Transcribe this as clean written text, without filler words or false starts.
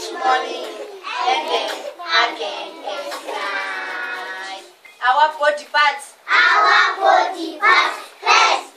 each morning, and then again at night. Our body parts. Our body parts. Let's